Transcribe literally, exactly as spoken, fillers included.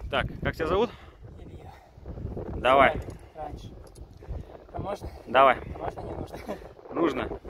Так, как тебя зовут? Илья. Давай. Раньше. А можно? Давай. А можно не нужно? Нужно.